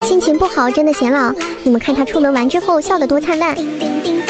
心情不好真的显老，你们看他出门完之后笑得多灿烂。